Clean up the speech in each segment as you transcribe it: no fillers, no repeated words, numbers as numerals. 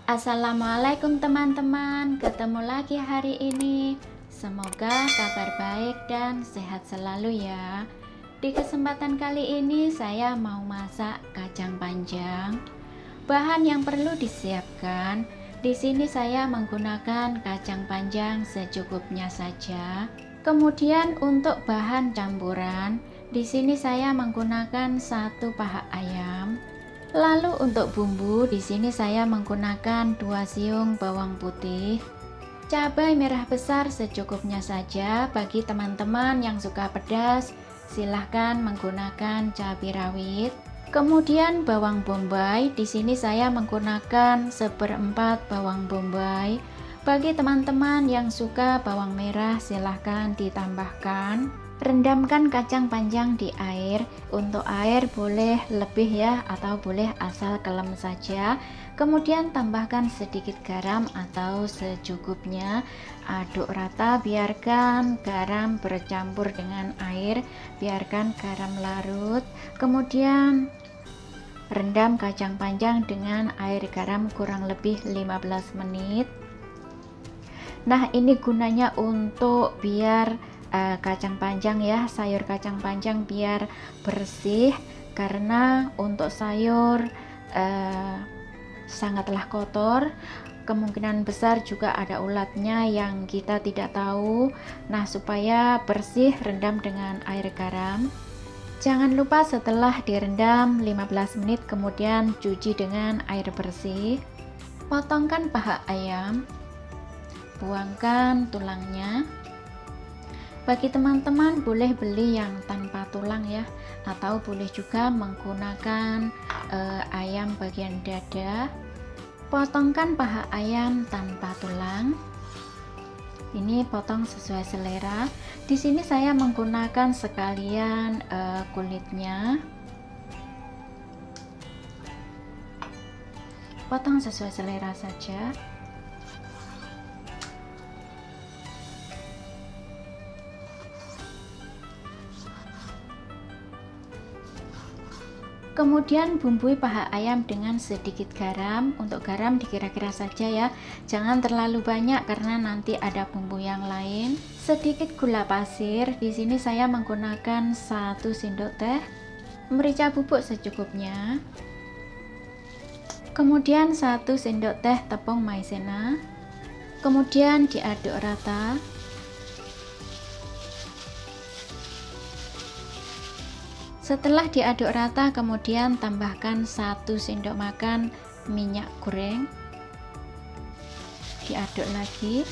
Assalamualaikum teman-teman, ketemu lagi hari ini. Semoga kabar baik dan sehat selalu ya. Di kesempatan kali ini saya mau masak kacang panjang. Bahan yang perlu disiapkan, di sini saya menggunakan kacang panjang secukupnya saja. Kemudian untuk bahan campuran, di sini saya menggunakan 1 paha ayam. Lalu untuk bumbu di sini saya menggunakan 2 siung bawang putih, cabai merah besar secukupnya saja. Bagi teman-teman yang suka pedas, silahkan menggunakan cabai rawit. Kemudian bawang bombay, di sini saya menggunakan 1/4 bawang bombay. Bagi teman-teman yang suka bawang merah, silahkan ditambahkan. Rendamkan kacang panjang di air. Untuk air boleh lebih ya, atau boleh asal kelem saja. Kemudian tambahkan sedikit garam atau secukupnya. Aduk rata, biarkan garam bercampur dengan air, biarkan garam larut. Kemudian rendam kacang panjang dengan air garam kurang lebih 15 menit. Nah, ini gunanya untuk biar kacang panjang ya, sayur kacang panjang biar bersih, karena untuk sayur sangatlah kotor, kemungkinan besar juga ada ulatnya yang kita tidak tahu. Nah, supaya bersih, rendam dengan air garam. Jangan lupa setelah direndam 15 menit kemudian cuci dengan air bersih. Potongkan paha ayam, buangkan tulangnya. Bagi teman-teman boleh beli yang tanpa tulang ya, atau boleh juga menggunakan ayam bagian dada. Potongkan paha ayam tanpa tulang. Ini potong sesuai selera. Di sini saya menggunakan sekalian kulitnya. Potong sesuai selera saja. Kemudian bumbui paha ayam dengan sedikit garam. Untuk garam dikira-kira saja ya, jangan terlalu banyak karena nanti ada bumbu yang lain. Sedikit gula pasir, di sini saya menggunakan 1 sendok teh. Merica bubuk secukupnya. Kemudian 1 sendok teh tepung maizena. Kemudian diaduk rata. Setelah diaduk rata, kemudian tambahkan 1 sendok makan minyak goreng. Diaduk lagi.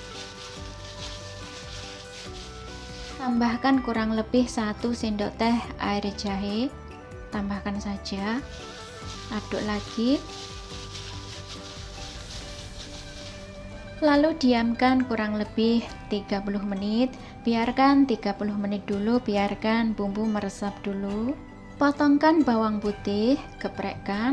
Tambahkan kurang lebih 1 sendok teh air jahe. Tambahkan saja. Aduk lagi. Lalu diamkan kurang lebih 30 menit. Biarkan 30 menit dulu, biarkan bumbu meresap dulu. Potongkan bawang putih, geprekkan.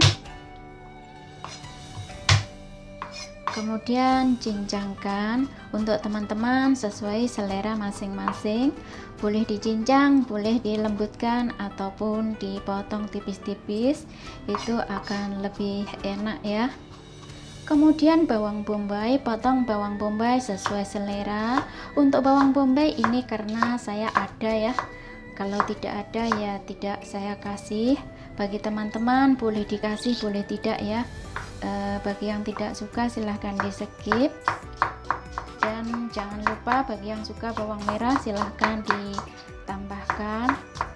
Kemudian cincangkan. Untuk teman-teman sesuai selera masing-masing. Boleh dicincang, boleh dilembutkan, ataupun dipotong tipis-tipis. Itu akan lebih enak ya. Kemudian bawang bombay, potong bawang bombay sesuai selera. Untuk bawang bombay ini karena saya ada ya, kalau tidak ada ya tidak saya kasih. Bagi teman-teman boleh dikasih, boleh tidak ya. Bagi yang tidak suka silahkan di skip. Dan jangan lupa bagi yang suka bawang merah silahkan ditambahkan.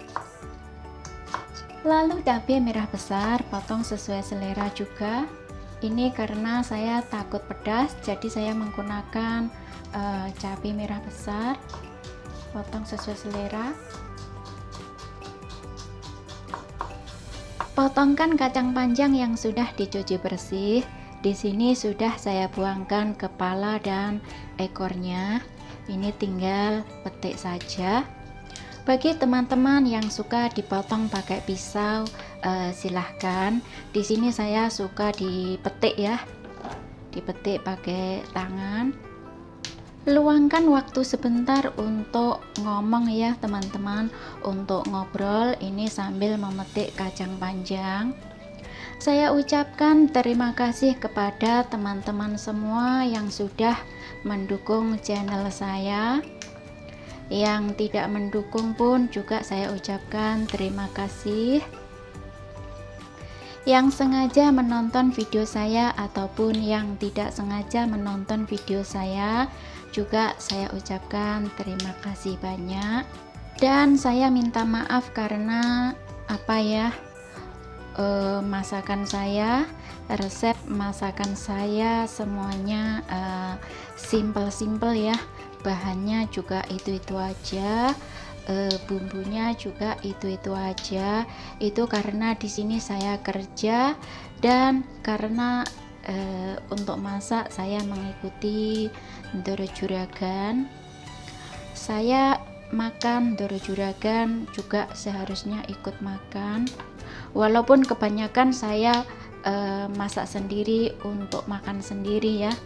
Lalu cabai merah besar, potong sesuai selera juga. Ini karena saya takut pedas, jadi saya menggunakan cabai merah besar. Potong sesuai selera. Potongkan kacang panjang yang sudah dicuci bersih. Di sini sudah saya buangkan kepala dan ekornya. Ini tinggal petik saja. Bagi teman-teman yang suka dipotong pakai pisau, silahkan. Di sini saya suka dipetik ya, dipetik pakai tangan. Luangkan waktu sebentar untuk ngomong ya teman-teman, untuk ngobrol ini sambil memetik kacang panjang. Saya ucapkan terima kasih kepada teman-teman semua yang sudah mendukung channel saya. Yang tidak mendukung pun juga saya ucapkan terima kasih. Yang sengaja menonton video saya ataupun yang tidak sengaja menonton video saya, juga saya ucapkan terima kasih banyak. Dan saya minta maaf karena masakan saya, resep masakan saya semuanya simple ya, bahannya juga itu aja, bumbunya juga itu aja. Itu karena di sini saya kerja dan karena untuk masak saya mengikuti Ndoro Juragan. Saya makan Ndoro Juragan juga seharusnya ikut makan, walaupun kebanyakan saya masak sendiri untuk makan sendiri ya.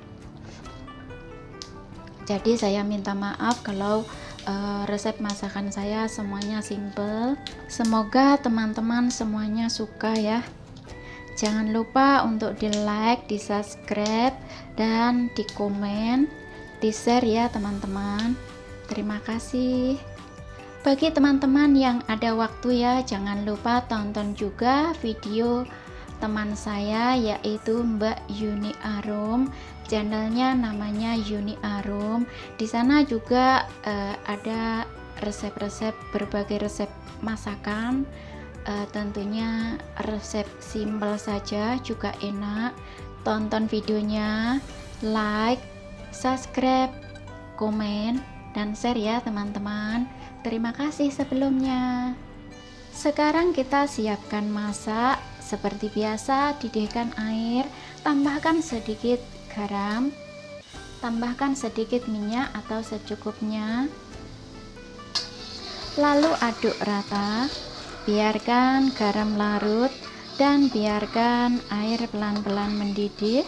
Jadi saya minta maaf kalau resep masakan saya semuanya simple. Semoga teman-teman semuanya suka ya. Jangan lupa untuk di like, di subscribe, dan di komen, di share ya teman-teman. Terima kasih. Bagi teman-teman yang ada waktu ya, jangan lupa tonton juga video teman saya yaitu Mbak Yuni Arum. Channelnya namanya Yuni Arum. Di sana juga ada resep-resep, berbagai resep masakan. Tentunya resep simple saja juga enak. Tonton videonya, like, subscribe, komen, dan share ya teman-teman. Terima kasih sebelumnya. Sekarang kita siapkan masak. Seperti biasa, didihkan air, tambahkan sedikit garam, tambahkan sedikit minyak atau secukupnya, lalu aduk rata. Biarkan garam larut dan biarkan air pelan-pelan mendidih.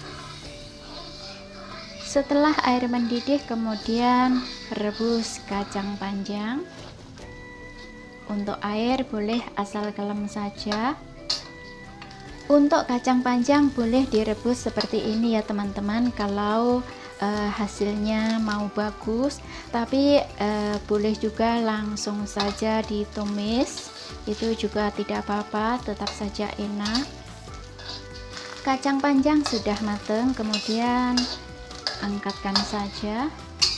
Setelah air mendidih, kemudian rebus kacang panjang. Untuk air boleh asal kelem saja. Untuk kacang panjang boleh direbus seperti ini ya teman-teman, kalau hasilnya mau bagus. Tapi boleh juga langsung saja ditumis, itu juga tidak apa-apa, tetap saja enak. Kacang panjang sudah matang, kemudian angkatkan saja.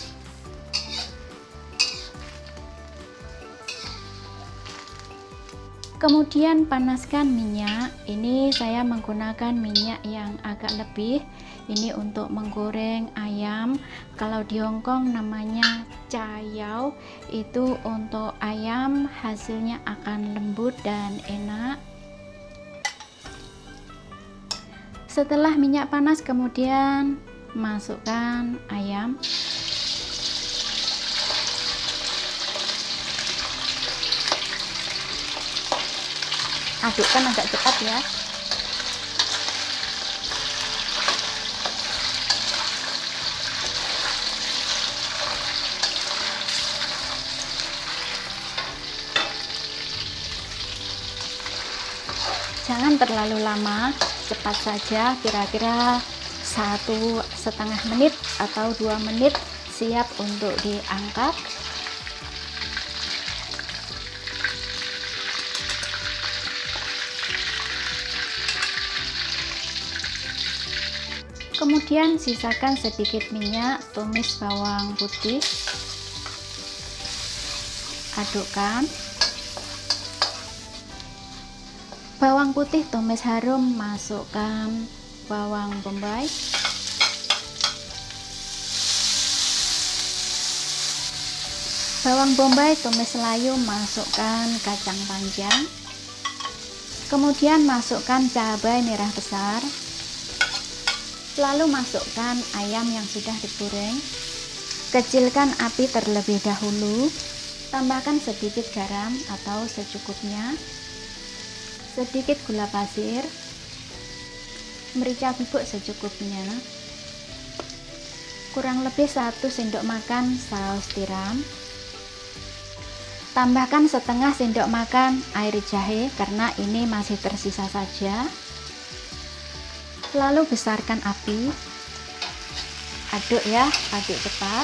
Kemudian panaskan minyak. Ini saya menggunakan minyak yang agak lebih. Ini untuk menggoreng ayam. Kalau di Hongkong namanya cayao. Itu untuk ayam, hasilnya akan lembut dan enak. Setelah minyak panas, kemudian masukkan ayam. Adukkan agak cepat ya. Jangan terlalu lama, cepat saja, kira-kira 1,5 menit atau 2 menit siap untuk diangkat. Kemudian sisakan sedikit minyak, tumis bawang putih, adukkan. Bawang putih tumis harum, masukkan bawang bombay. Bawang bombay tumis layu, masukkan kacang panjang. Kemudian masukkan cabai merah besar. Lalu masukkan ayam yang sudah digoreng. Kecilkan api terlebih dahulu. Tambahkan sedikit garam atau secukupnya, sedikit gula pasir, merica bubuk secukupnya, kurang lebih 1 sendok makan saus tiram. Tambahkan setengah sendok makan air jahe karena ini masih tersisa saja. Lalu besarkan api, aduk ya, aduk cepat.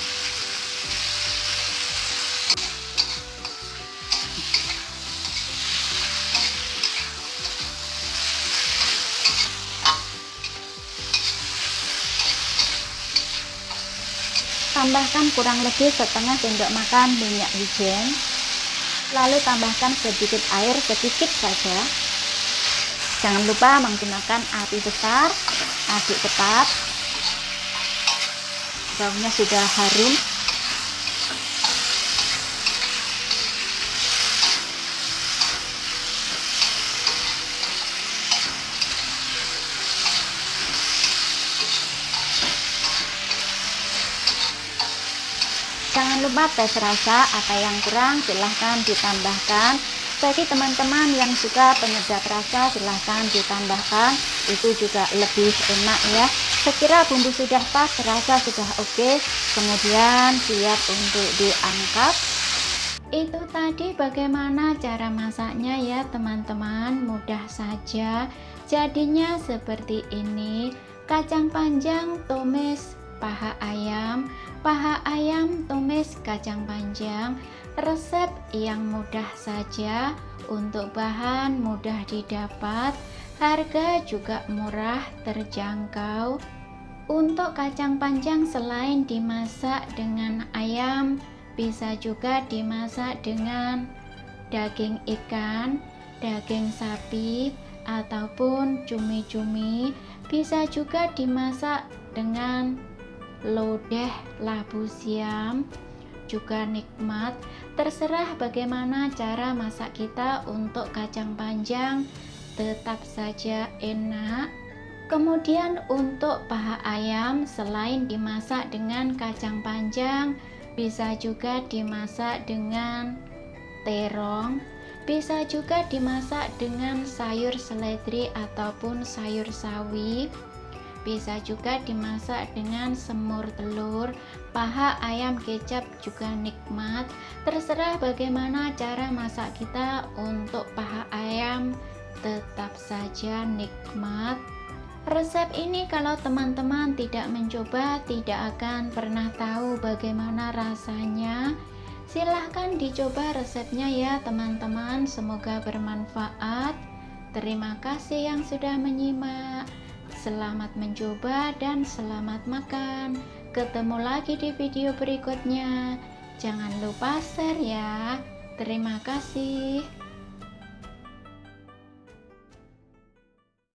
Tambahkan kurang lebih setengah sendok makan minyak wijen, lalu tambahkan sedikit air, sedikit saja. Jangan lupa menggunakan api besar, aduk cepat. Baunya sudah harum. Jangan lupa tes rasa, apa yang kurang silahkan ditambahkan. Bagi teman-teman yang suka penyedap rasa silahkan ditambahkan, itu juga lebih enak ya. Sekira bumbu sudah pas, rasa sudah oke, kemudian siap untuk diangkat. Itu tadi bagaimana cara masaknya ya teman-teman, mudah saja. Jadinya seperti ini, kacang panjang tumis paha ayam tumis kacang panjang. Resep yang mudah saja, untuk bahan mudah didapat, harga juga murah terjangkau. Untuk kacang panjang selain dimasak dengan ayam, bisa juga dimasak dengan daging ikan, daging sapi, ataupun cumi-cumi. Bisa juga dimasak dengan lodeh labu siam, juga nikmat. Terserah bagaimana cara masak kita untuk kacang panjang, tetap saja enak. Kemudian untuk paha ayam, selain dimasak dengan kacang panjang, bisa juga dimasak dengan terong, bisa juga dimasak dengan sayur seledri ataupun sayur sawi. Bisa juga dimasak dengan semur telur, paha ayam kecap juga nikmat. Terserah bagaimana cara masak kita untuk paha ayam, tetap saja nikmat. Resep ini kalau teman-teman tidak mencoba, tidak akan pernah tahu bagaimana rasanya. Silahkan dicoba resepnya ya teman-teman, semoga bermanfaat. Terima kasih yang sudah menyimak. Selamat mencoba dan selamat makan. Ketemu lagi di video berikutnya. Jangan lupa share ya. Terima kasih.